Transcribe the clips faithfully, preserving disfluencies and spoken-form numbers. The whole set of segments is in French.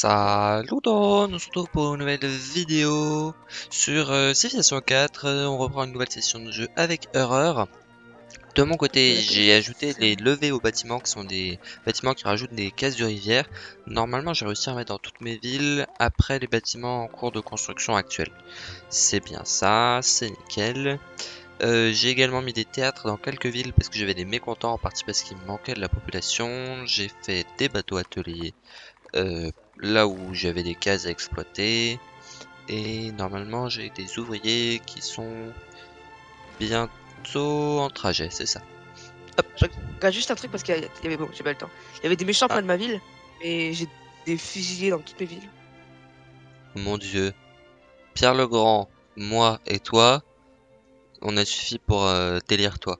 Salut, on se retrouve pour une nouvelle vidéo sur euh, Civilization quatre. Euh, On reprend une nouvelle session de jeu avec Horreur. De mon côté, j'ai ajouté les levées aux bâtiments qui sont des bâtiments qui rajoutent des cases de rivière. Normalement, j'ai réussi à mettre dans toutes mes villes après les bâtiments en cours de construction actuels. C'est bien ça, c'est nickel. Euh, j'ai également mis des théâtres dans quelques villes parce que j'avais des mécontents, en partie parce qu'il me manquait de la population. J'ai fait des bateaux ateliers euh, là où j'avais des cases à exploiter. Et normalement, j'ai des ouvriers qui sont bientôt en trajet, c'est ça. Hop. Je regarde juste un truc parce qu'il y a- il y avait bon, j'ai pas le temps. Il y avait des méchants Ah, près de ma ville, mais j'ai des fusillés dans toutes mes villes. mon Dieu. Pierre le Grand, moi et toi, on a suffi pour euh, délire toi.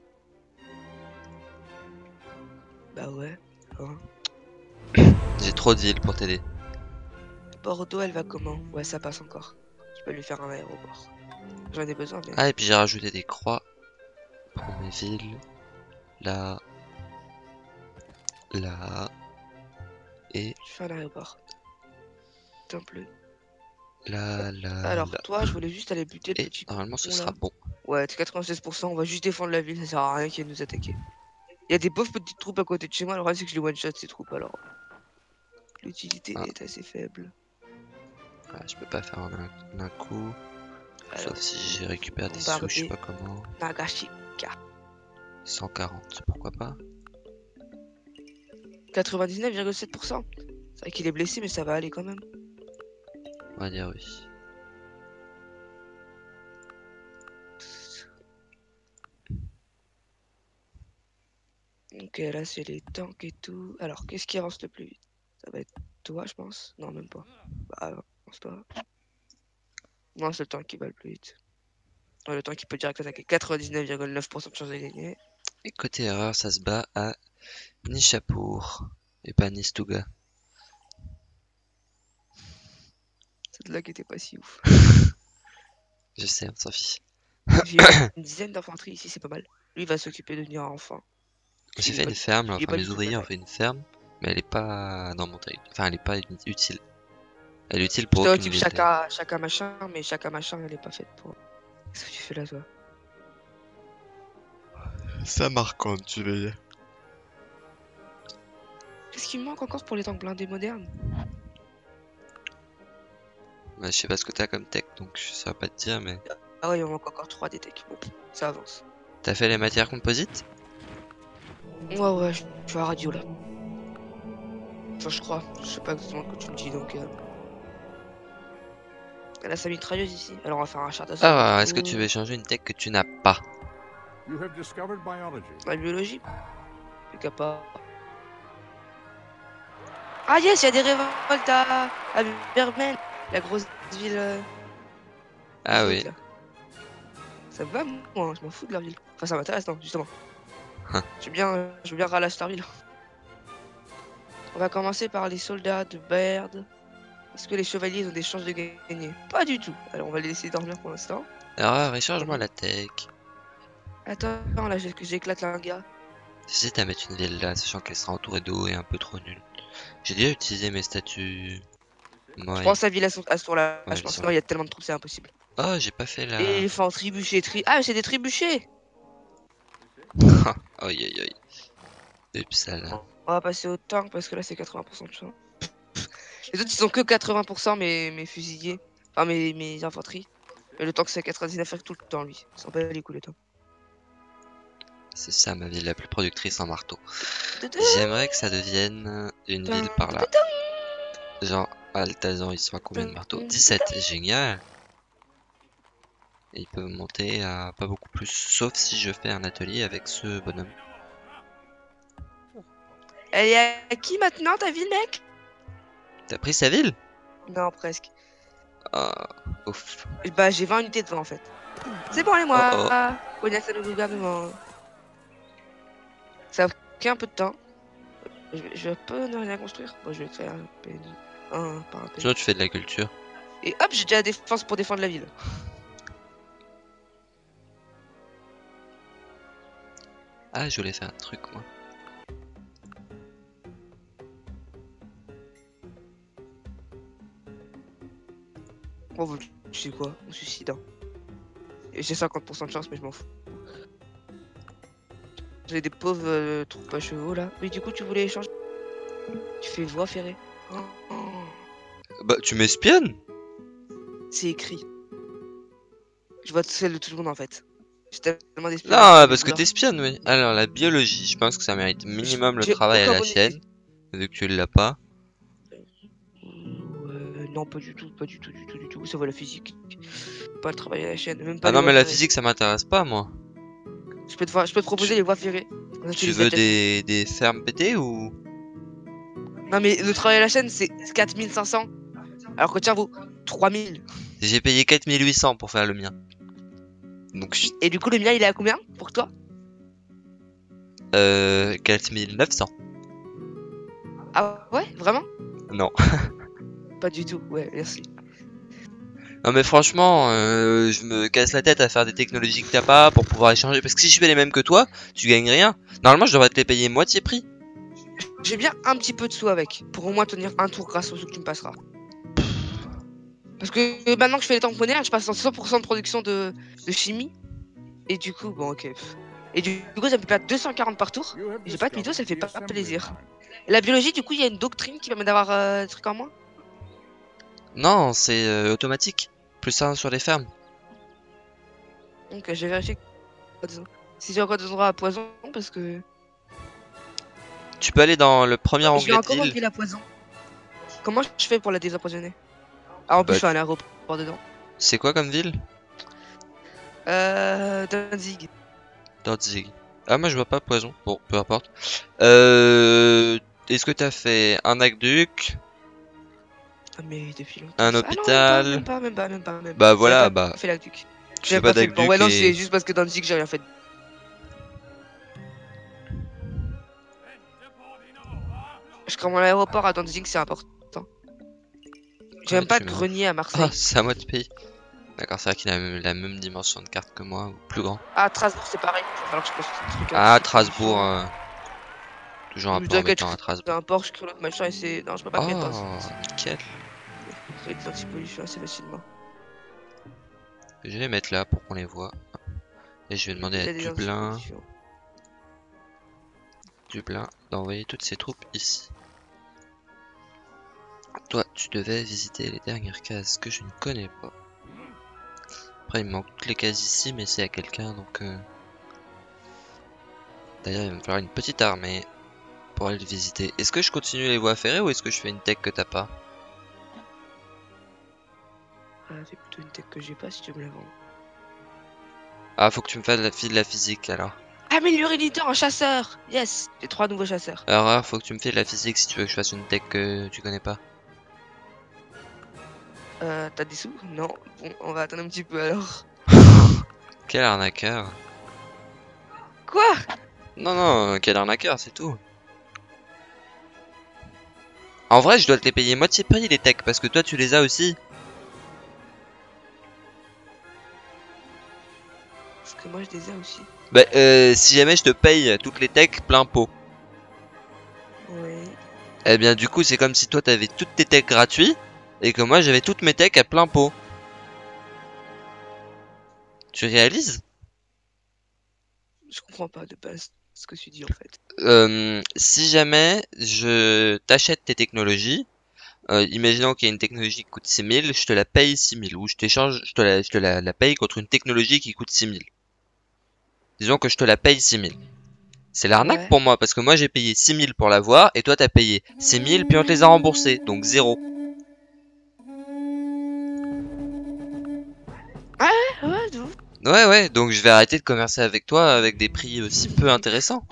Bah ouais. Hein. J'ai trop de villes pour t'aider. Bordeaux, elle va comment? Ouais, ça passe encore. Je peux lui faire un aéroport. J'en ai besoin, mais Ah, et puis j'ai rajouté des croix pour mes villes. Là, là, et je fais un aéroport. Temple. là, là, Alors, là. toi, je voulais juste aller buter le Et petit normalement, ce con sera là. bon. Ouais, t'es quatre-vingt-seize pour cent, on va juste défendre la ville, ça sert à rien qu'il vienne nous attaquer. Il y a des pauvres petites troupes à côté de chez moi, le problème c'est que je les one-shot ces troupes alors. L'utilité Ah, est assez faible. ah, je peux pas faire en un, en un coup. Sauf Alors, si j'ai récupéré des sous, je sais bombarder pas comment. Nagashika. cent quarante, pourquoi pas. quatre-vingt-dix-neuf virgule sept pour cent. C'est vrai qu'il est blessé, mais ça va aller quand même. On va dire oui. Ok, là c'est les tanks et tout. Alors, qu'est-ce qui avance le plus vite? Ça va être toi, je pense. Non, même pas. Bah, je pense pas. Non, c'est le tank qui va le plus vite. Ouais, le tank qui peut direct attaquer. quatre-vingt-dix-neuf virgule neuf pour cent de chance de gagner. Et côté erreur, ça se bat à Nishapur et pas Nistuga. Cette là qui était pas si ouf. Je sais, on s'en fiche. J'ai une dizaine d'infanterie ici, c'est pas mal. Lui il va s'occuper de venir enfant. J'ai Il est fait pas, une ferme, là, il est enfin pas mes du tout ouvriers ont bataille. fait une ferme, mais elle est pas dans mon territoire. Enfin, elle est pas utile. Elle est utile Je pour aucune t'occupe ville d'ailleurs. chacun, chacun machin, mais chacun machin, elle est pas faite pour. Qu'est-ce que tu fais là, toi? Ça marque quand tu veilles. Qu'est-ce qui me manque encore pour les tanks blindés modernes? Bah, je sais pas ce que t'as comme tech, donc je saurais pas te dire, mais... Ah ouais, il me manque encore trois des techs. Bon, ça avance. T'as fait les matières composites? Ouais, ouais, je je suis à la radio là. Enfin, je crois. Je sais pas exactement ce que tu me dis donc. Euh... Elle a sa mitrailleuse ici. Alors, on va faire un char d'assaut Ah, du est-ce que tu veux coup. échanger une tech que tu n'as pas? La biologie. Plus qu'à pas. Ah, yes, il y a des révoltes à, à Birman, la grosse ville euh, Ah idiot oui. là. Ça me va, moi, hein, je m'en fous de leur ville. Enfin, ça m'intéresse, non, justement. Hein. Je veux bien, euh, je veux bien ralasse leur ville. On va commencer par les soldats de Baird. Est-ce que les chevaliers ont des chances de gagner? Pas du tout. Alors, on va les laisser dormir pour l'instant. Alors, Tant échange-moi pis. la tech. Attends, là, j'ai- j'éclate un gars. J'hésite à mettre une ville là, sachant qu'elle sera entourée d'eau et un peu trop nulle. J'ai déjà utilisé mes statuts. Je Ouais, pense à ville à ce à ce tour-là. ouais, Je elles pense sont que non, là. il y a tellement de troupes, c'est impossible. Oh, j'ai pas fait la... Éléphant, trébuchet, tri... Ah, c'est des trébuchets! Aïe aïe aïe. Oups, là. On va passer au tank parce que là, c'est quatre-vingts pour cent de chance. Les autres, ils sont que quatre-vingts pour cent, mes, mes fusiliers. Enfin, mes, mes infanteries. Et le tank, c'est quatre-vingt-dix-neuf tout le temps, lui. Il s'en bat les couilles, le tank. C'est ça ma ville la plus productrice en marteau. Tadam, J'aimerais que ça devienne une ville tadam, par là. tadam, Genre, Altazan, ils sont à combien de marteaux? tadam, dix-sept, génial! Et ils peuvent monter à pas beaucoup plus, sauf si je fais un atelier avec ce bonhomme. Elle est à qui maintenant, ta ville, mec? T'as pris sa ville? Non, presque. Ah, ouf. Bah, j'ai vingt unités devant, en fait. C'est bon, allez, Oh moi. oh. Connaissez le gouvernement. Ça a pris un peu de temps. Je, je peux ne rien construire. Bon, je vais créer un pays. Un par un pays. Sinon tu fais de la culture. Et hop, j'ai déjà la défense pour défendre la ville. Ah, je voulais faire un truc, moi. Bon, vous- tu sais quoi, on suicide. Hein. Et j'ai cinquante pour cent de chance, mais je m'en fous. J'ai des pauvres euh, troupes à chevaux là. Mais du coup, tu voulais échanger. Tu fais voie ferrée. Oh, oh. Bah, tu m'espionnes? C'est écrit. Je vois celle de tout le monde en fait. J'ai tellement d'espionnage. Non, sur mes parce que douleurs. t'espionnes, oui. Alors, la biologie, je pense que ça mérite minimum le J'ai travail à aucun la bonus. chaîne, vu que tu l'as pas. Euh, non, pas du tout, pas du tout, du tout, du tout. Ça va la physique. Pas le travail à la chaîne, même pas Ah les non, voies mais la ferrées. physique, ça m'intéresse pas, moi. Je peux te, voir- je peux te proposer Tu, les voies ferrées. Comme ça, tu tu les veux achètes. des, des fermes pétées ou... Non, mais le travail à la chaîne, c'est quatre mille cinq cents. Alors que tiens, vaut trois mille. J'ai payé quatre mille huit cents pour faire le mien. Donc, je- Et du coup, le mien, il est à combien pour toi? euh, quatre mille neuf cents. Ah ouais, vraiment? Non. Pas du tout, ouais, merci. Non mais franchement, euh, je me casse la tête à faire des technologies que t'as pas pour pouvoir échanger. Parce que si je fais les mêmes que toi, tu gagnes rien. Normalement, je devrais te les payer moitié prix. J'ai bien un petit peu de sous avec, pour au moins tenir un tour grâce aux sous que tu me passeras. Parce que maintenant que je fais les tamponnaires, je passe en cent pour cent de production de, de chimie. Et du coup, bon, ok. Et du, du coup, ça me fait perdre deux cent quarante par tour. Et j'ai pas de mytho, ça fait pas plaisir. Et la biologie, du coup, il y a une doctrine qui permet d'avoir euh, des trucs en moins. Non, c'est euh, automatique. Plus un sur les fermes. Donc, euh, j'ai vérifié si j'ai encore des endroits à poison, parce que Tu peux aller dans le premier je vais onglet de encore ville. enlever la poison. Comment je fais pour la désempoisonner? Ah, en plus, Bah, je fais un aéroport dedans. c'est quoi comme ville? Euh, Danzig. Danzig. Ah, moi je vois pas poison. Bon, peu importe. Euh, Est-ce que t'as fait un aqueduc, Ah, mais depuis longtemps. un Ça. Ah non, même pas, même hôpital? pas, même pas, même pas, même Bah pas. J'avais voilà, pas bah fait la duc. tu fais J'avais pas pas fait le plan. Ouais, d'aqueduc non, c'est et... juste parce que Danzig, j'ai rien fait. Je crois que mon aéroport à Danzig, c'est important. J'ai Ah, même pas tu de m'as... grenier à Ah, Marseille. c'est à moi de payer. D'accord, c'est vrai qu'il a la même, la même dimension de carte que moi, ou plus grand. Ah, Strasbourg, c'est pareil. Il va falloir que je construise un truc à Ah, distribution. Strasbourg, euh, toujours un Mais peu t'inquiète, je embêtant à crée Strasbourg. un port, je crée l'autre machin et c'est. Non, je peux pas créer de port. Oh, nickel. Créer de l'antipollution assez facilement. Je vais les mettre là pour qu'on les voit. Et je vais demander à Il y a des Dublin, antipollutions. Dublin d'envoyer toutes ses troupes ici. Toi, tu devais visiter les dernières cases que je ne connais pas. Après, il me manque toutes les cases ici, mais c'est à quelqu'un, donc... Euh... D'ailleurs, il va me falloir une petite armée pour aller le visiter. Est-ce que je continue les voies ferrées ou est-ce que je fais une tech que t'as pas? Ah, c'est plutôt une tech que j'ai pas si tu me la vends. Ah, faut que tu me fasses la fille de la physique, alors. Améliorer l'unité en chasseur. Yes, j'ai trois nouveaux chasseurs. Alors, alors, faut que tu me fasses de la physique si tu veux que je fasse une tech que tu connais pas. Euh, t'as des sous? Non. Bon, on va attendre un petit peu alors. Quel arnaqueur. Quoi? Non, non, quel arnaqueur, c'est tout. En vrai, je dois te les payer moitié prix les techs, parce que toi tu les as aussi. Parce que moi je les ai aussi. Bah, euh, si jamais je te paye toutes les techs plein pot. Oui. Eh bien, du coup, c'est comme si toi t'avais toutes tes techs gratuits, et que moi j'avais toutes mes techs à plein pot. Tu réalises? Je comprends pas de base ce que tu dis en fait. Euh, si jamais je t'achète tes technologies, euh, imaginons qu'il y a une technologie qui coûte six mille, je te la paye six mille, ou je t'échange, je te la, je te la, la paye contre une technologie qui coûte six mille. Disons que je te la paye six mille. C'est l'arnaque Ouais. pour moi, parce que moi j'ai payé six mille pour l'avoir, et toi t'as payé six mille, puis on te les a remboursés, donc zéro. Ah ouais, ouais, de ouf. Ouais, ouais, donc je vais arrêter de commercer avec toi avec des prix aussi peu intéressants.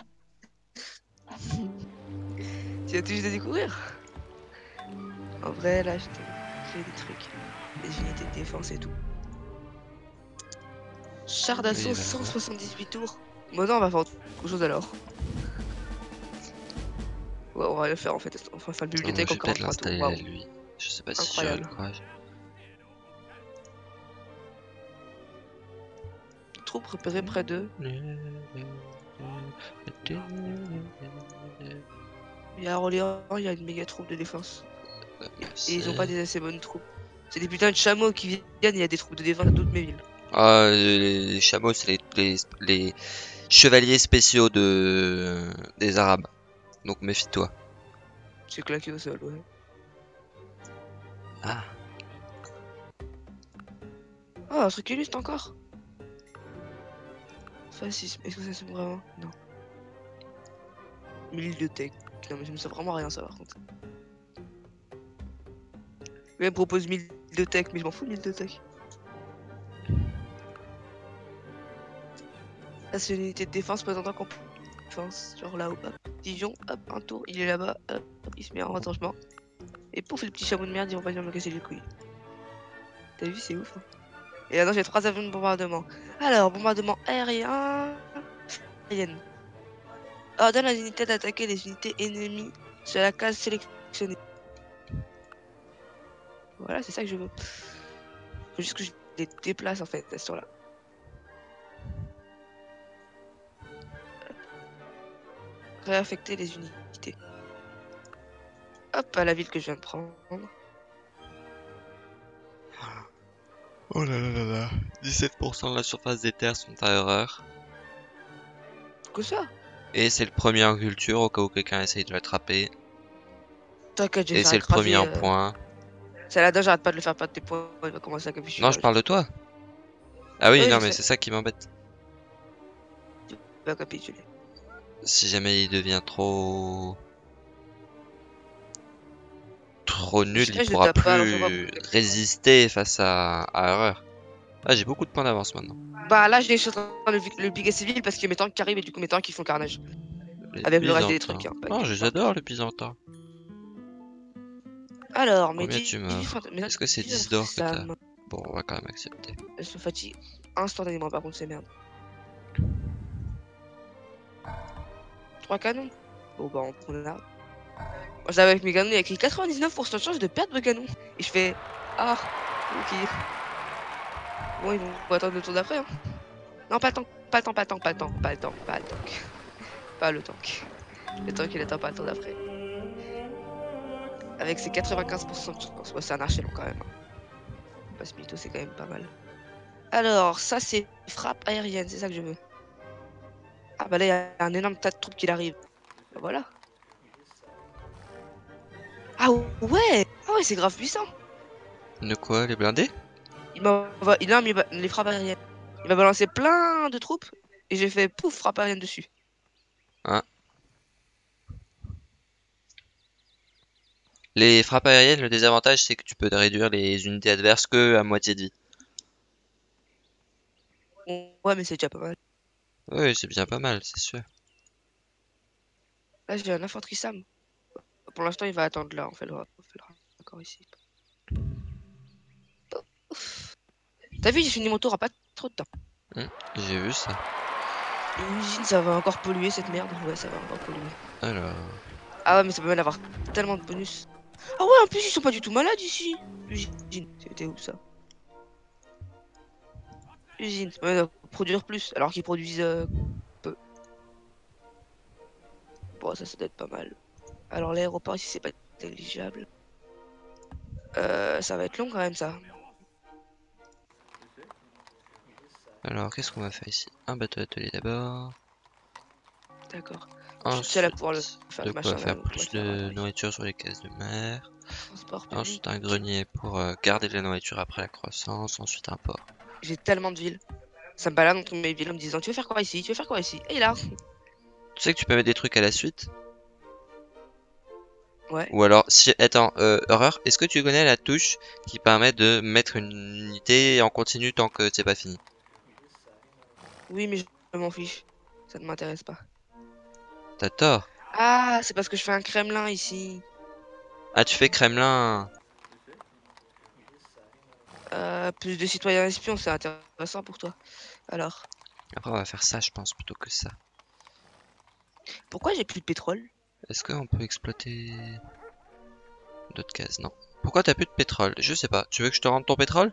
Tu vas tout juste de découvrir. En vrai, là, je te crée des trucs. Des unités de défense et tout. Char d'assaut, Oui, voilà. cent soixante-dix-huit tours. Bon, non, on va faire autre chose alors. Ouais, on va le faire en fait. On va faire une Oh, je bibliothèque en vais peut-être quarante-trois tours. l'installer là, Waouh. lui. Je sais pas si j'aurai le Incroyable. courage. Troupes repérées près d'eux. Et à Orléans, il y a une méga troupe de défense. Et ils ont pas des assez bonnes troupes. C'est des putains de chameaux qui viennent et il y a des troupes de défense à toutes mes villes. Ah, les, les chameaux, c'est les, les, les chevaliers spéciaux de des Arabes. Donc méfie-toi. C'est claqué au sol, ouais. Ah, Oh, un truc illustre encore. Fascisme, est-ce que ça c'est vraiment? Non. Bibliothèque. Non mais ça me sert vraiment à rien ça par contre. Il me propose mille de tech, mais je m'en fous de mille de tech. Là c'est une unité de défense présentant qu'on défense. Genre là-haut, hop, Dijon, hop, un tour, il est là-bas, hop, il se met en retranchement. Et pouf, le petit chameau de merde, ils vont pas venir me casser les couilles. T'as vu, c'est ouf. Hein. Et maintenant j'ai trois avions de bombardement. Alors, bombardement aérien. Aérienne. Ordonne à l'unité d'attaquer les unités ennemies sur la case sélectionnée. Voilà, c'est ça que je veux. Faut juste que je les déplace en fait, elles sont là. Réaffecter les unités. Hop, à la ville que je viens de prendre. oh là là là là. dix-sept pour cent de la surface des terres sont à erreur. Que ça? Et c'est le premier en culture au cas où quelqu'un essaye de l'attraper. T'inquiète, je vais Et faire c'est le premier écraser. en Euh... point. C'est là-dedans, j'arrête pas de le faire perdre des points. Il va commencer à capucher. Non, je parle de toi. Ah oui, Oui, non, je mais sais. c'est ça qui m'embête. Il va capituler. Si jamais il devient trop... trop nul, il Je ne pourra tape pas, alors je vois. plus résister face à, à Erreur. Ah, j'ai beaucoup de points d'avance maintenant. Bah là, je suis en train de le, le big civil parce qu'il y a mes tanks qui arrivent et du coup mes tanks qui font carnage. Les Avec le reste des Byzantins. trucs. Hein, pas Non, que je les tanks. adore, les Byzantins. Alors, mes Combien tu dix meurs? Est-ce que c'est dix d'or que t'as? Bon, on va quand même accepter. Elles se fatiguent instantanément, par contre, c'est merde. Trois canons. Bon, bah, on prend là. Moi, j'avais avec mes canons, il y a écrit quatre-vingt-dix-neuf pour cent de chance de perdre le canon. Et je fais. Ah, ok. Bon, ils vont attendre le tour d'après. Hein. Non, pas le temps, pas le temps, pas le temps, pas le temps, pas le temps, pas le tank. Pas le tank. Le tank, il attend pas le tour d'après. Avec ses quatre-vingt-quinze pour cent de chance. Ouais, c'est un archer long quand même. Hein. Passe mytho, c'est quand même pas mal. Alors, ça, c'est frappe aérienne, c'est ça que je veux. Ah, bah là, il y a un énorme tas de troupes qui arrivent. Bah, voilà. Ah ouais! Ah ouais, c'est grave puissant! De quoi, les blindés? Il m'a il a mis les frappes aériennes. Il m'a balancé plein de troupes et j'ai fait pouf, frappe aérienne dessus. Hein? Les frappes aériennes, le désavantage, c'est que tu peux réduire les unités adverses que à moitié de vie. Ouais, mais c'est déjà pas mal. Oui, c'est bien pas mal, c'est sûr. Là, j'ai un infanterie Sam. Pour l'instant, il va attendre là. On fait le, on fait le raccord ici. T'as vu, j'ai fini mon tour à pas trop de temps. Hum, j'ai vu ça. Une usine, ça va encore polluer cette merde. Ouais, ça va encore polluer. Alors... Ah ouais, mais ça peut même avoir tellement de bonus. Ah ouais, en plus, ils sont pas du tout malades ici. Usine, c'était où ça? Usine, ouais, euh, produire plus, alors qu'ils produisent euh, peu. Bon, ça, ça doit être pas mal. Alors, l'aéroport ici, c'est pas négligeable. Euh, ça va être long quand même, ça. Alors, qu'est-ce qu'on va faire ici? Un bateau atelier d'abord. D'accord. Je suis Ensuite, seul à pouvoir le faire de le quoi machin faire là. plus de nourriture sur les caisses de mer. Transport public. Ensuite, un grenier pour euh, garder de la nourriture après la croissance. Ensuite, un port. J'ai tellement de villes. Ça me balade entre mes villes en me disant tu veux faire quoi ici, tu veux faire quoi ici. Et là. Tu sais que tu peux mettre des trucs à la suite? Ouais. Ou alors, si, attends, euh, Horreur, est-ce que tu connais la touche qui permet de mettre une unité en continu tant que c'est pas fini? Oui, mais je m'en fiche. Ça ne m'intéresse pas. T'as tort. Ah, c'est parce que je fais un Kremlin ici. Ah, tu fais Kremlin. Euh, plus de citoyens espions, c'est intéressant pour toi. Alors, Après, on va faire ça, je pense, plutôt que ça. pourquoi j'ai plus de pétrole? Est-ce qu'on peut exploiter d'autres cases? Non. Pourquoi t'as plus de pétrole? Je sais pas. Tu veux que je te rende ton pétrole?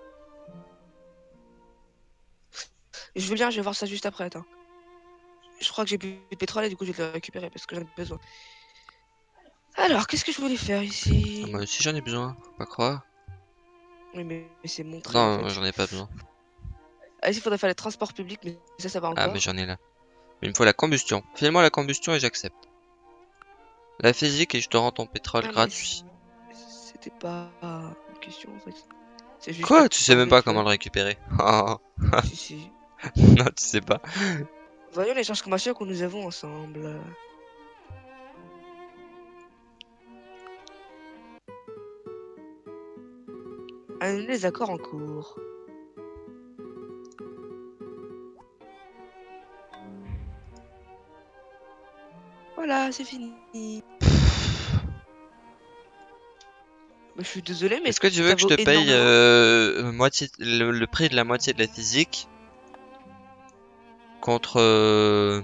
Je veux bien, je vais voir ça juste après, attends. Je crois que j'ai plus de pétrole et du coup je vais le récupérer parce que j'en ai besoin. Alors, qu'est-ce que je voulais faire ici? Ah, moi aussi j'en ai besoin, faut pas croire. Oui, mais, mais c'est montré Non, en moi, fait. j'en ai pas besoin. Ah, il faudrait faire les transports publics, mais ça, ça va Ah, encore. mais j'en ai là. Mais il me faut la combustion. File-moi la combustion et j'accepte. La physique et je te rends ton pétrole Ah, mais gratuit. c'était pas une question en fait. C'est juste que Quoi? Tu sais même enlever, pas tu comment vois. le récupérer. Oh. Si, si. Non, tu sais pas. Voyons les charges commerciales que nous avons ensemble. Annuler les accords en cours. Voilà, c'est fini. Bah, je suis désolé, mais Est-ce que tu veux ça que je vaut te paye énormément. euh, moitié, le, le prix de la moitié de la physique contre euh,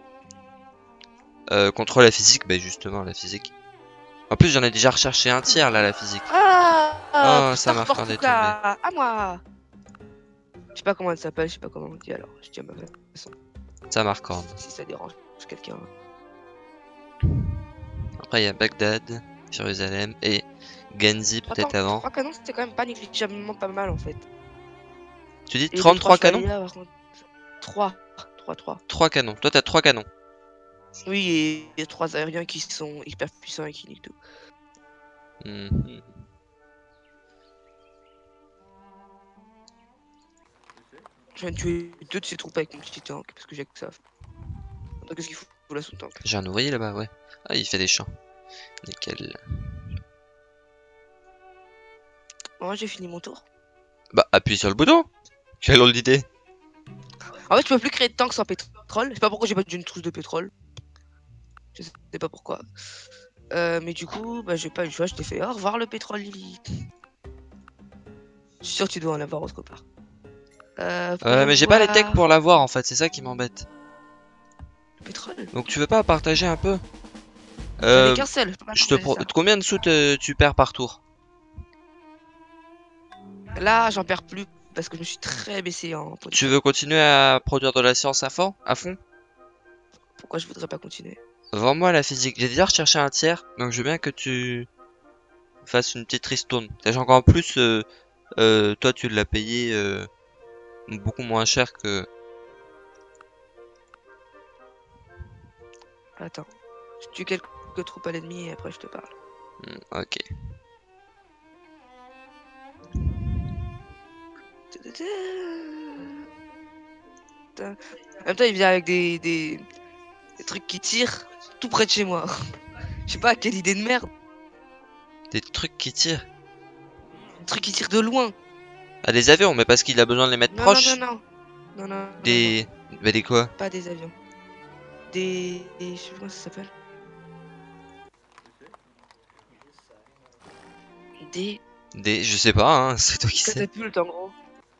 euh, contre la physique? Bah justement la physique. En plus j'en ai déjà recherché un tiers là la physique. Ah, Oh ça Star marque en est tombé. Portuga, à moi. Je sais pas comment elle s'appelle, je sais pas comment on dit alors. Je dis à ma façon. Ça marque en. Si ça dérange quelqu'un. Après il y a Bagdad, Jérusalem et Genzi Attends, peut-être avant. trois canons, c'était quand même pas négligiblement pas mal en fait. Tu dis Et les trois trente-trois canons? chevaliers là, par contre. trois. trois, trois. trois canons. Toi t'as trois canons. Oui, et les trois aériens qui sont hyper puissants et qui niquent tout. Mhm. Je viens de tuer deux de ces troupes avec mon petit tank parce que j'ai que ça. Attends, qu'est-ce qu'il faut là son tank? J'ai un ouvrier là-bas, ouais. Ah il fait des champs. Nickel. Moi j'ai fini mon tour. Bah appuie sur le bouton. Quelle drôle d'idée. En fait, tu peux plus créer de tank sans pétrole. Je sais pas pourquoi j'ai pas d'une trousse de pétrole. Je sais pas pourquoi. Euh, mais du coup, bah, j'ai pas eu le choix. Je t'ai fait au revoir le pétrole, Lily. Je suis sûr que tu dois en avoir autre part. Euh, Euh, mais j'ai pas les techs voir pour l'avoir en fait, c'est ça qui m'embête. le pétrole. Donc tu veux pas partager un peu? J'en ai Euh, qu'un seul. Je peux pas je te partager pro... ça. Combien de sous te- tu perds par tour? Là, j'en perds plus parce que je me suis très baissé en Tu production. veux continuer à produire de la science à fond? À fond? Pourquoi je voudrais pas continuer? Vends-moi la physique. J'ai déjà recherché un tiers, donc je veux bien que tu fasses une petite ristourne. Sachant qu'en plus, euh, euh, toi tu l'as payé euh, beaucoup moins cher que... Attends. Je tue quelques troupes à l'ennemi et après je te parle. Hmm, ok. En même temps, il vient avec des, des, des trucs qui tirent tout près de chez moi. Je sais pas, quelle idée de merde. Des trucs qui tirent. Des trucs qui tirent de loin. Ah des avions, mais parce qu'il a besoin de les mettre Non, non, proches. non, non. Non, non, non, Des... Bah des quoi? non. Pas des avions. Des... des- Je sais pas comment ça s'appelle. Des Des... Je sais pas, hein, c'est toi qui sais. catapultes en gros.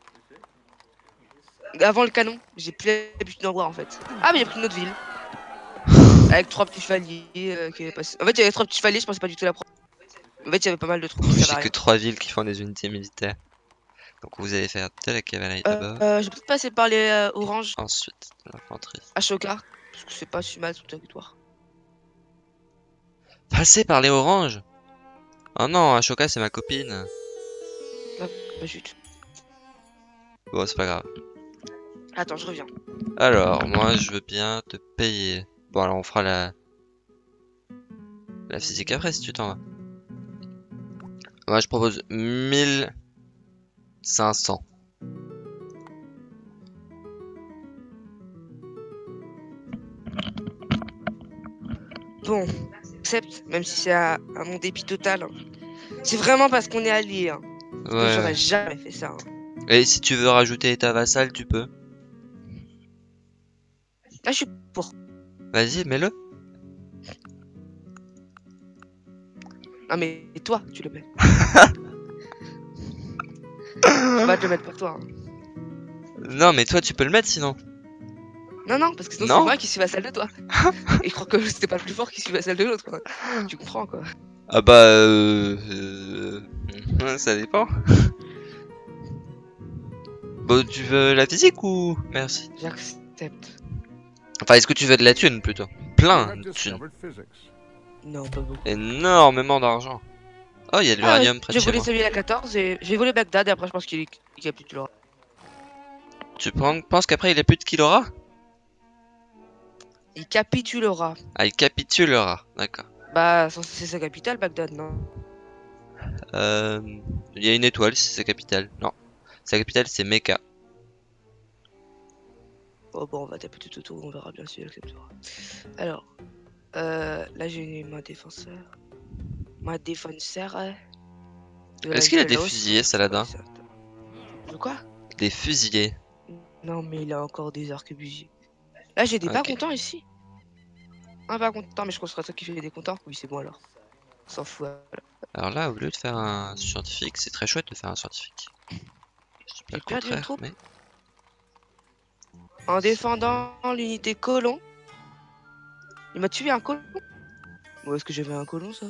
Avant le canon, j'ai plus l'habitude d'en voir en fait. Ah mais j'ai pris une autre ville. Avec trois petits chevaliers euh, qui est passé. En fait il y avait trois petits chevaliers, je pensais pas du tout la prendre. En fait il y avait pas mal de troupes qui servaient J'ai à que rien. trois villes qui font des unités militaires. Donc vous allez faire de la cavalerie Euh, d'abord, euh, je vais peut-être passer par les euh, oranges ensuite de l'infanterie. Ashoka. Parce que c'est pas si mal son territoire. Passez par les oranges. Oh non, Ashoka c'est ma copine. Ah, bah chut. Bon, c'est pas grave. Attends, je reviens. Alors, moi je veux bien te payer. Bon, alors on fera la la physique après si tu t'en vas. Moi je propose mille cinq cents. Bon, accepte, même si c'est à, à mon dépit total. hein. C'est vraiment parce qu'on est alliés. Hein. Parce que Ouais, j'aurais ouais. jamais fait ça. hein. Et si tu veux rajouter état vassal, tu peux. Là, je suis pour. Vas-y, mets-le. Non, mais toi, tu le mets. Je vais pas te le mettre pour toi. hein. Non, mais toi tu peux le mettre sinon. Non, non, parce que sinon, Non. c'est moi qui suis vassal de toi. Et je crois que c'était pas le plus fort qui suis vassal de l'autre. quoi. Tu comprends, quoi. Ah bah euh, euh, ça dépend. Bon, tu veux la physique ou... Merci. J'accepte. Enfin, est-ce que tu veux de la thune plutôt? Plein de thunes. Non, pas beaucoup. Énormément d'argent. Oh, il y a de Ah ouais, l'uranium près de j'ai chez volé moi. celui à quatorze et j'ai volé Bagdad et après je pense qu'il il capitulera. Tu pen- penses qu'après il est plus de qu'il aura? Il capitulera. Ah, il capitulera. D'accord. Bah, c'est sa capitale, Bagdad, non? Euh, il y a une étoile, c'est sa capitale. Non. Sa capitale, c'est Mecca. Oh bon, on va taper tout autour, on verra bien si elle acceptera. Alors, euh, là j'ai ma défenseur. Ma défenseur. euh, De Est-ce qu'il a des l'Angelos. fusillés, Ouais, Saladin? ça. De quoi? Des fusillés. Non, mais il a encore des arquebusiers. Là, j'ai des pas Ok. contents ici. Un pas content, mais je pense que ce sera toi qui fais des contents. Oui, c'est bon alors. On s'en fout. Alors. Alors là, au lieu de faire un scientifique, c'est très chouette de faire un scientifique. Je dis pas J'ai le perdu une contraire, troupe mais... en défendant l'unité colon. Il m'a tué un colon. Où est-ce que j'avais un colon, ça?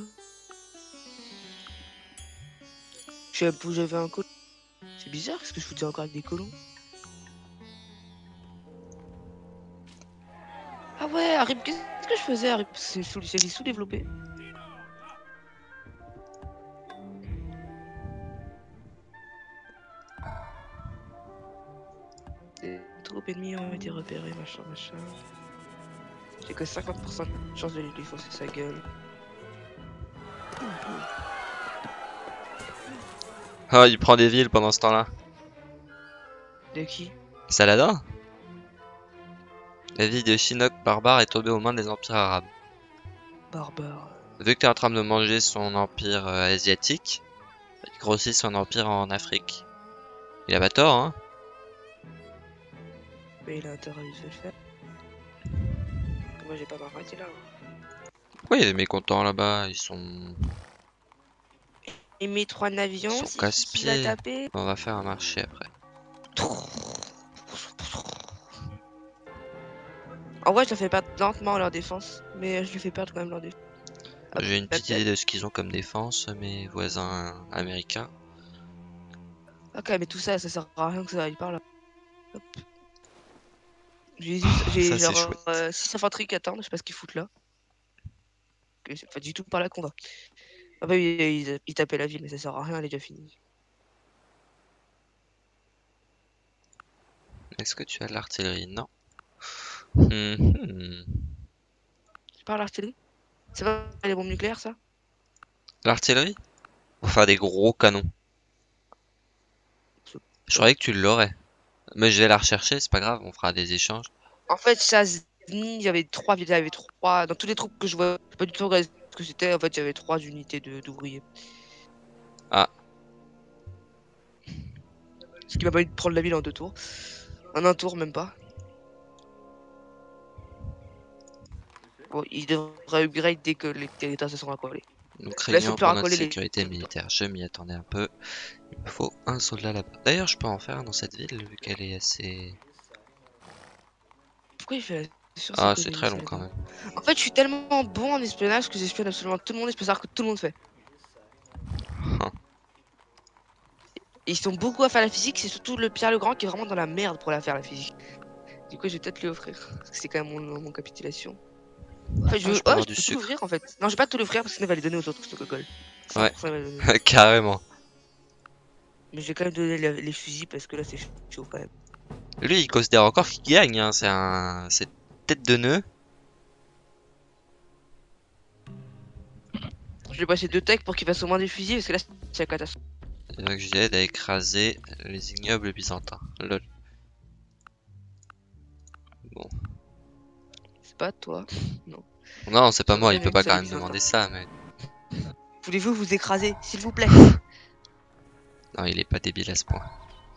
Je sais pas où j'avais un colon. C'est bizarre, est-ce que je foutais encore avec des colons? Ah ouais, Harib, qu'est-ce que je faisais, Harib? C'est sous, c'est sous-développé. Des troupes ennemies ont été repérées, machin, machin. J'ai que cinquante pour cent de chance de lui défoncer sa gueule. Oh, il prend des villes pendant ce temps-là. De qui? Saladin? La ville de Shinnok barbare est tombée aux mains des empires arabes. Barbare. Vu que t'es en train de manger son empire euh, asiatique, il grossit son empire en Afrique. Il a pas tort, hein? Mais il a intérêt à le faire. Moi j'ai pas m'arrêter là. Hein. Pourquoi il y a des mécontents là-bas? Ils sont... Et mes trois Ils navions, sont c'est qui qui va casse-pieds. taper? On va faire un marché après. En vrai, je leur fais perdre lentement leur défense, mais je les fais perdre quand même leur défense. Ah, J'ai une petite Bagdad. idée de ce qu'ils ont comme défense, mes voisins américains. Ok, mais tout ça, ça sert à rien que ça aille par là. Hop. J'ai Ça, j'ai c'est genre chouette. euh, six infanteries qui attendent, je sais pas ce qu'ils foutent là. Que c'est pas du tout par là qu'on va. Ah bah oui, ils, ils tapaient la ville, mais ça sert à rien, elle est déjà finie. Est-ce que tu as de l'artillerie? Non. Mhm. Tu parles l'artillerie? C'est pas les bombes nucléaires ça? L'artillerie? Pour faire des gros canons. Je croyais que tu l'aurais. Mais je vais la rechercher, c'est pas grave, on fera des échanges. En fait, Chazni, il y avait trois, il y avait trois. Dans toutes les troupes que je vois, pas du tout regardé ce que c'était. En fait, il y avait trois unités de d'ouvriers. Ah, Ce qui m'a permis de prendre la ville en deux tours. En un tour, même pas. Bon, il devrait upgrade dès que les territoires se seront accolés. nous Là, ils sont craignons plus pour notre raccolés les sécurité territoires. militaire. Je m'y attendais un peu. Il me faut un soldat là-bas. D'ailleurs, je peux en faire dans cette ville, vu qu'elle est assez... Pourquoi il fait la Ah, c'est sur-économie, très long ça, quand là-bas? même. En fait, je suis tellement bon en espionnage que j'espionne absolument tout le monde et je peux savoir que tout le monde fait. Et ils sont beaucoup à faire la physique, c'est surtout le Pierre le Grand qui est vraiment dans la merde pour la faire la physique. Du coup, je vais peut-être lui offrir. Parce que c'est quand même mon, mon capitulation. En fait, je, Ah, veux... je peux oh, avoir je du peux tout sucre. l'ouvrir en fait. Non, je vais pas tout l'ouvrir parce qu'il va les donner aux autres, je te gogole. Ouais, cent pour cent il va les donner aux autres. carrément. Mais je vais quand même donner les, les fusils parce que là c'est chaud quand même. Lui, il considère encore qu'il gagne, hein. C'est un... C'est tête de nœud. Je vais passer deux techs pour qu'il fasse au moins des fusils parce que là c'est la catastrophe. Il veut que je l'aide à écraser les ignobles byzantins. Lol. Bon. C'est pas toi. Non. Non, c'est pas J'aurais moi, il bien peut aimé que pas ce soit quand les même Byzantins. demander ça, mais... Voulez-vous vous écraser, s'il vous plaît? Non, il est pas débile à ce point.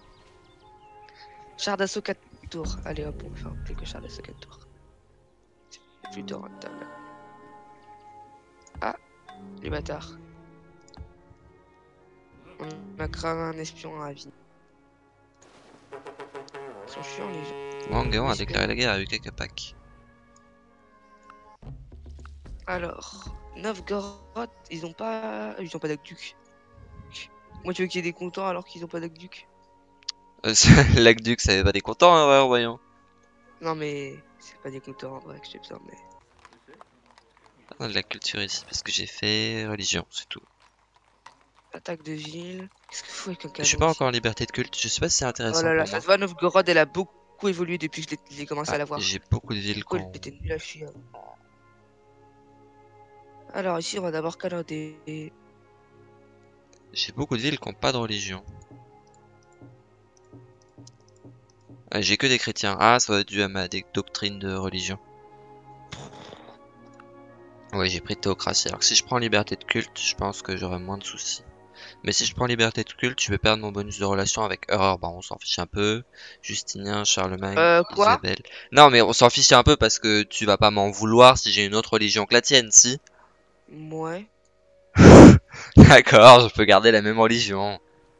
Char d'assaut quatre tours. Allez hop, on fait un quelques chars d'assaut quatre tours. C'est plutôt rentable. Ah, les bâtards. On a cramé un espion à Avignon. Ils sont chiants les gens. Wang Geon a Espion. déclaré la guerre à Ukekapak. Alors, Novgorod, ils ont pas. Ils ont pas d'aqueduc. Moi tu veux qu'il y ait des contents alors qu'ils ont pas d'aqueduc? Euh, L'aqueduc, ça avait pas des contents, hein, voyons. Non mais c'est pas des contents en vrai que j'ai besoin mais. On a de la culture ici parce que j'ai fait religion, c'est tout. Attaque de ville. Qu'est-ce qu'il faut avec un Je canon suis pas ici? encore en liberté de culte. Je sais pas si c'est Oh intéressant là là, pour ça moi. se voit, Novgorod, elle a beaucoup évolué depuis que je l'ai commencé Ah, à la voir. j'ai beaucoup de villes Pourquoi elle quand... était nulle à chier. Alors ici, on va d'abord canarder. J'ai beaucoup de villes qui n'ont pas de religion. Ah, j'ai que des chrétiens. Ah, ça doit être dû à ma des doctrines de religion. Ouais, j'ai pris théocratie. Alors que si je prends liberté de culte, je pense que j'aurai moins de soucis. Mais si je prends liberté de culte, je vais perdre mon bonus de relation avec Erreur. Bon, on s'en fiche un peu. Justinien, Charlemagne, Euh, quoi? Isabelle. Non, mais on s'en fiche un peu parce que tu vas pas m'en vouloir si j'ai une autre religion que la tienne, si. Ouais. D'accord, je peux garder la même religion.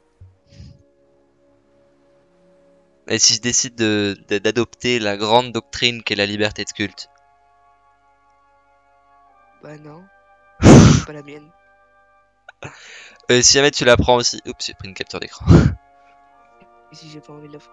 Et si je décide de, de- d'adopter la grande doctrine qu'est la liberté de culte? Bah non. C'est pas la mienne. Euh, si jamais tu la prends aussi. Oups, j'ai pris une capture d'écran. Et si j'ai pas envie de la prendre.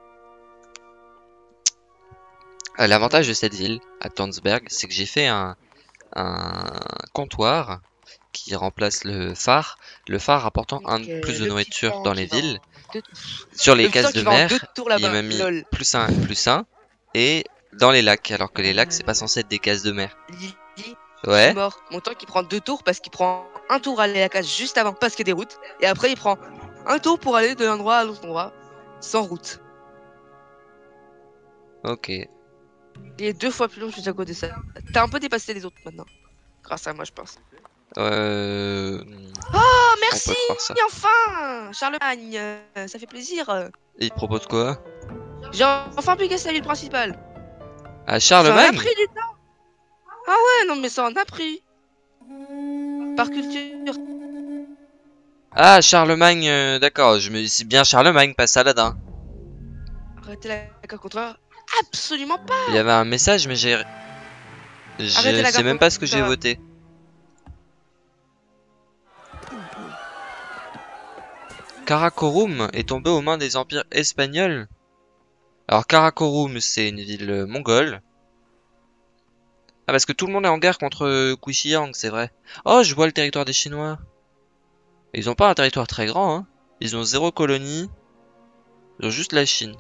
Euh, L'avantage de cette ville, à Tonsberg, c'est que j'ai fait un, un comptoir qui remplace le phare. Le phare apportant un Ok, plus de le petit nourriture temps dans les qui va villes. en deux... Sur les Le petit temps cases de qui va en deux mer, tours il là-bas. m'a mis Lol. plus un, plus un. Et dans les lacs, alors que les lacs, c'est pas censé être des cases de mer. Lily, je suis Ouais. mort. Mon tank il prend deux tours parce qu'il prend un tour à aller à la case juste avant parce qu'il y a des routes. Et après il prend un tour pour aller de l'endroit à l'autre endroit sans route. Ok. Il est deux fois plus long juste à côté de ça. T'as un peu dépassé les autres maintenant. Grâce à moi je pense. Euh... Oh On merci. peut croire ça. Enfin Charlemagne, euh, ça fait plaisir. Et il propose quoi? J'ai enfin pu casser la ville principale. À Ça en a Charlemagne? pris du temps. Ah ouais non mais ça en a pris. Par culture. Ah, Charlemagne, euh, d'accord. Je me dis c'est bien Charlemagne, pas Saladin. Arrêtez la guerre contre. Absolument pas. Il y avait un message, mais j'ai... Arrêtez Je la sais guerre même contre. pas ce que j'ai voté. Karakorum est tombé aux mains des empires espagnols. Alors Karakorum, c'est une ville euh, mongole. Ah, parce que tout le monde est en guerre contre euh, Kuxiang, c'est vrai. Oh, je vois le territoire des Chinois. Ils ont pas un territoire très grand, hein. Ils ont zéro colonie. Ils ont juste la Chine.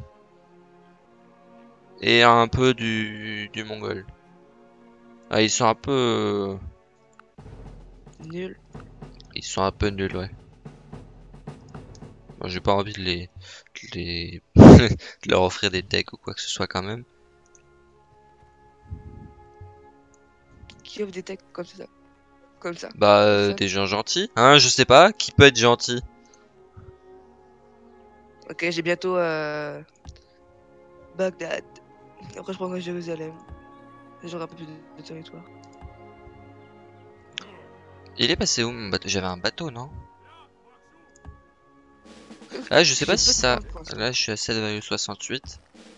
Et un peu du, du Mongol. Ah, ils sont un peu... euh, Nul. Ils sont un peu nuls, ouais. Bon, j'ai pas envie de les... de les... de leur offrir des decks ou quoi que ce soit quand même. Qui offre des techs comme ça? Comme ça. Bah, euh, Personne. des gens gentils. Hein, je sais pas. Qui peut être gentil? Ok, j'ai bientôt euh... Bagdad. Après, je prendrai Jérusalem. J'aurai un peu plus de, de territoire. Il est passé où mon bateau? J'avais un bateau, non? Ah, je sais pas J'ai si peu de ça... points pour l'instant. Là, je suis à sept virgule soixante-huit.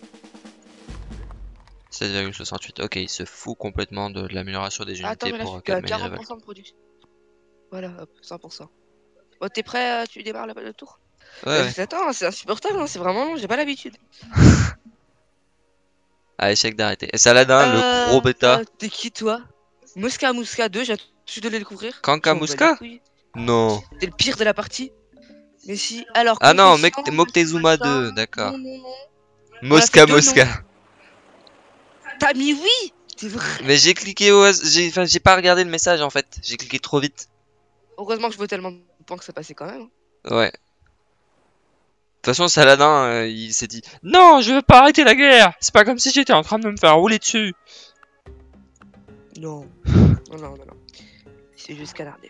sept virgule soixante-huit. Ok, il se fout complètement de, de l'amélioration des Attends, unités mais là, je pour suis à calmer les quarante révoltes. pour cent de production. Voilà, hop, cent pour cent. Bon, t'es prêt? euh, Tu démarres la le tour? Ouais, Euh, ouais. attends, c'est insupportable, hein, c'est vraiment long, j'ai pas l'habitude. Ah, échec d'arrêter. Et Saladin, le gros Euh, bêta. euh, t'es qui, toi? Mosca Mosca deux, j'ai tout de suite de le découvrir. Kanka Je m'en bats les Muska? couilles. Non. T'es le pire de la partie. Mais si, alors, Ah non, confession, Mek- Moctezuma machin, deux, d'accord. non, non, non. On a fait Mosca deux noms. Mosca. T'as mis oui? C'est vrai. Mais j'ai cliqué au... has- J'ai enfin, j'ai pas regardé le message en fait. J'ai cliqué trop vite. Heureusement que je vois tellement de points que ça passait quand même. Ouais. De toute façon, Saladin, euh, il s'est dit non, je veux pas arrêter la guerre. C'est pas comme si j'étais en train de me faire rouler dessus. Non. Non, non, non, non. C'est juste canardé.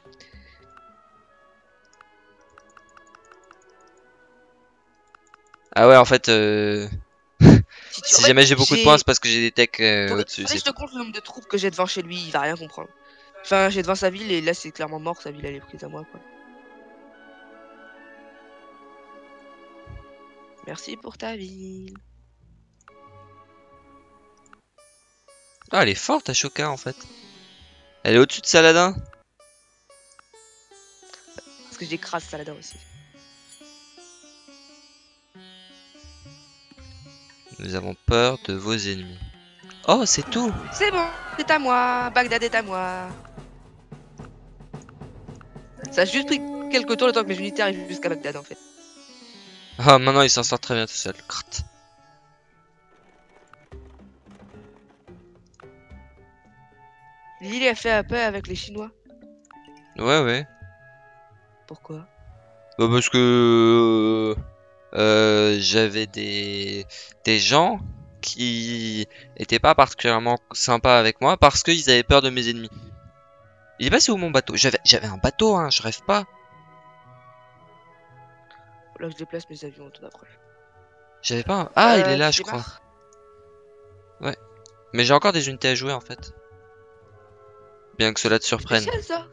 Ah ouais, en fait, euh... Si, tu... si en fait, jamais j'ai beaucoup de points, j'ai... c'est parce que j'ai des techs euh, Faudrait, au-dessus, faudrait que c'est je te tout. compte le nombre de troupes que j'ai devant chez lui, il va rien comprendre. Enfin, j'ai devant sa ville et là c'est clairement mort, sa ville elle est prise à moi quoi. Merci pour ta ville. Ah, elle est forte, Ashoka, en fait. Elle est au-dessus de Saladin. Parce que j'écrase Saladin aussi. Nous avons peur de vos ennemis. Oh, c'est tout. C'est bon, c'est à moi, Bagdad est à moi. Ça a juste pris quelques temps le temps que mes unités arrivent jusqu'à Bagdad en fait. Ah, maintenant il s'en sort très bien tout seul. Crrrt. L'île a fait un peu avec les Chinois. Ouais, ouais. Pourquoi? Bah, parce que euh, j'avais des des gens qui étaient pas particulièrement sympas avec moi parce qu'ils avaient peur de mes ennemis. Il est passé où mon bateau? J'avais j'avais un bateau, hein, je rêve pas. Là je déplace mes avions tout d'après. J'avais pas un... Ah, il est Euh, là, tu je crois. démarres? Ouais. Mais j'ai encore des unités à jouer en fait. Bien que cela te surprenne. Spécial ça.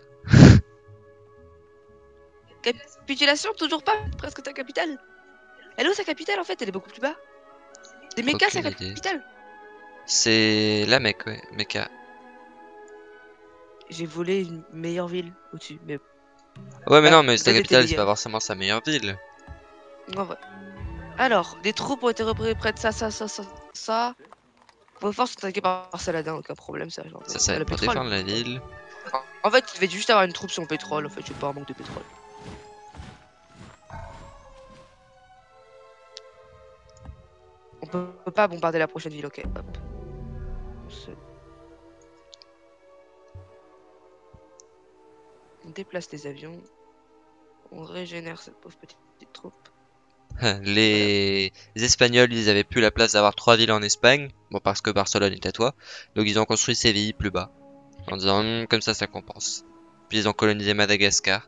Capitulation, toujours pas, presque ta capitale. Elle est où sa capitale en fait? Elle est beaucoup plus bas. C'est Mecca sa Aucune idée. capitale. C'est la Mecque, ouais. Mecca. J'ai volé une meilleure ville au-dessus, mais Ouais, mais bah, non, mais c'est la Bagdad était capitale, c'est pas meilleure. forcément sa meilleure ville. En vrai. Alors, des troupes ont été repérées près de ça, ça, ça, ça, ça. Vos forces sont attaquées par Saladin, aucun problème, ça. Genre, Ça, ça va le être pour pétrole. défendre la ville. En fait, il devait juste avoir une troupe sur le pétrole. En fait, j'ai pas un manque de pétrole. On peut pas bombarder la prochaine ville, ok. Hop. On, se... on déplace les avions. On régénère cette pauvre petite, petite troupe. Les... les Espagnols, ils avaient plus la place d'avoir trois villes en Espagne. Bon, parce que Barcelone est à toi. Donc, ils ont construit Séville plus bas. En disant, Hum, comme ça, ça compense. Puis, ils ont colonisé Madagascar.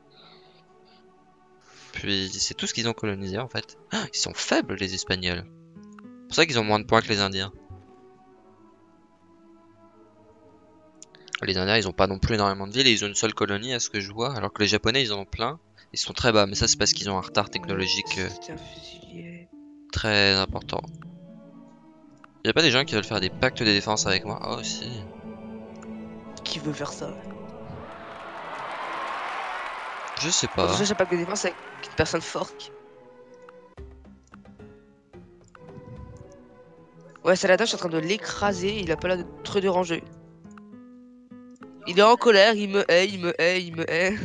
Puis, c'est tout ce qu'ils ont colonisé, en fait. Ah, ils sont faibles, les Espagnols. C'est pour ça qu'ils ont moins de points que les Indiens. Les Indiens, ils ont pas non plus énormément de villes et ils ont une seule colonie à ce que je vois. Alors que les Japonais, ils en ont plein. Ils sont très bas, mais ça, c'est parce qu'ils ont un retard technologique euh, C'était un fusilier. très important. Y a pas des gens qui veulent faire des pactes de défense avec moi? Oh, si. Qui veut faire ça? Je sais Bon, pas. déjà, j'ai pas que des défenses avec une personne forte. Ouais, Saladin, je suis en train de l'écraser. Il a pas l'air de trop déranger. Il est en colère, il me hait, il me hait, il me hait.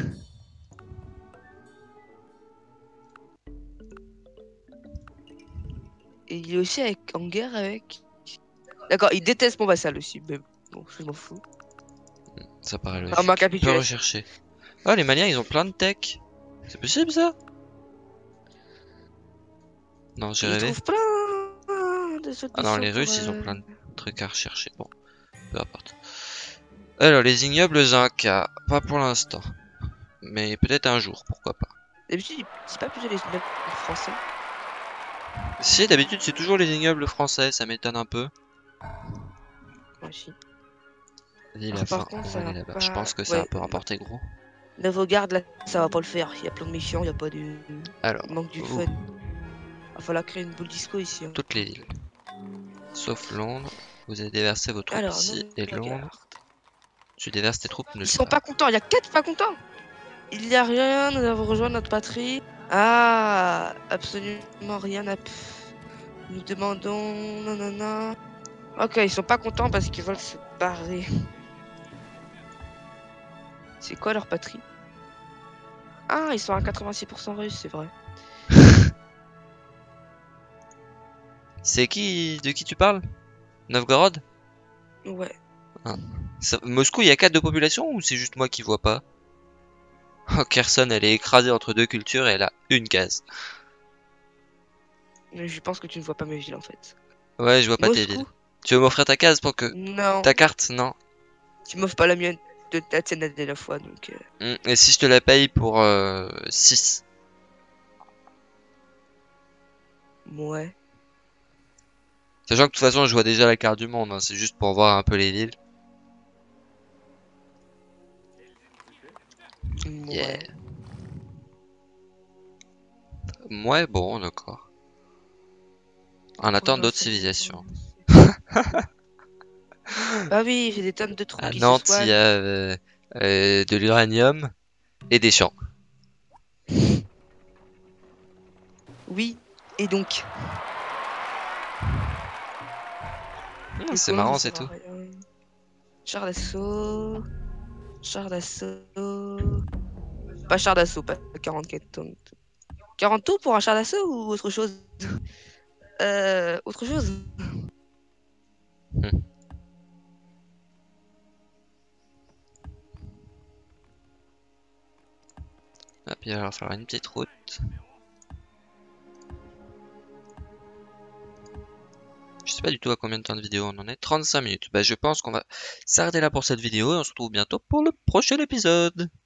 Et il est aussi avec, en guerre avec. D'accord, il déteste mon vassal aussi, mais bon, je m'en fous. Ça paraît Ah, ma logique. Peu capitulation. recherché. Oh, les Maliens, ils ont plein de tech. C'est possible, ça? Non, j'ai Il rêvé. trouve plein de Ah solutions non, les pour, Russes, ils ont euh, plein de trucs à rechercher. Bon, peu importe. Alors, les ignobles Incas. Pas pour l'instant. Mais peut-être un jour, pourquoi pas. D'habitude, c'est pas plutôt les nobles français. Si, d'habitude, c'est toujours les ignobles français, ça m'étonne un peu. Ouais, si. Vas-y, Alors, la fin, par contre, on ça va aller va là-bas. Je pas. pense que ça va Ouais, peu rapporter gros. Novogarde, là, ça va pas le faire. Il y a plein de méfiants, il y a pas de. Alors, Il manque du ouh, fun. Va falloir créer une boule disco ici. Hein. toutes les villes. Sauf Londres. Vous avez déversé vos troupes Alors, ici. Et Londres, Novogarde. tu déverses tes troupes nulle Ils sont part. pas contents, il y a quatre pas contents. Il y a rien, nous avons rejoint notre patrie. Ah, absolument rien à. Nous demandons. Nanana. Ok, ils sont pas contents parce qu'ils veulent se barrer. C'est quoi leur patrie? Ah, ils sont à quatre-vingt-six pour cent russes, c'est vrai. C'est qui, de qui tu parles? Novgorod? Ouais. Ah. Ça- Moscou, il y a quatre de population ou c'est juste moi qui vois pas? Oh, Kherson, elle est écrasée entre deux cultures et elle a une case. Mais je pense que tu ne vois pas mes villes en fait. Ouais, je vois pas tes villes. Moscou? Tu veux m'offrir ta case pour que... Non. Ta carte? Non. Tu m'offres pas la mienne de la tienne à la fois donc. Euh... Hmm, et si je te la paye pour euh, six? Ouais. Sachant que de toute façon, je vois déjà la carte du monde, hein, c'est juste pour voir un peu les villes. Yeah. Ouais. Ouais, bon, d'accord. On attend d'autres civilisations. Bah oui, j'ai des tonnes de troupes À qui se Nantes, il y soignent. a euh, euh, de l'uranium et des champs. Oui, et donc. Hmm, Les c'est colons, marrant, ça c'est sert à tout. rien. Char d'assaut. Char d'assaut. pas char d'assaut, pas quarante tours. quarante tours pour un char d'assaut ou autre chose? Euh, autre chose? Hmm. Ah, puis il va falloir une petite route. Je sais pas du tout à combien de temps de vidéo on en est. trente-cinq minutes. Bah, je pense qu'on va s'arrêter là pour cette vidéo et on se retrouve bientôt pour le prochain épisode.